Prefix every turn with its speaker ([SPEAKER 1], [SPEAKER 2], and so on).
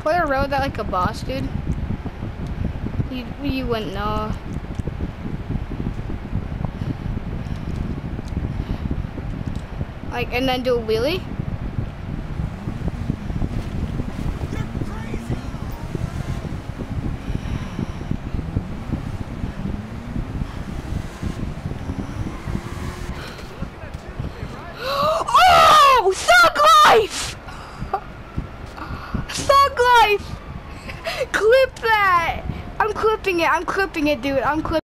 [SPEAKER 1] Play a road that like a boss, dude. You wouldn't know. Like, and then do a wheelie. Oh, Thug Life! Thug Life! Clip that! I'm clipping it, dude. I'm clipping.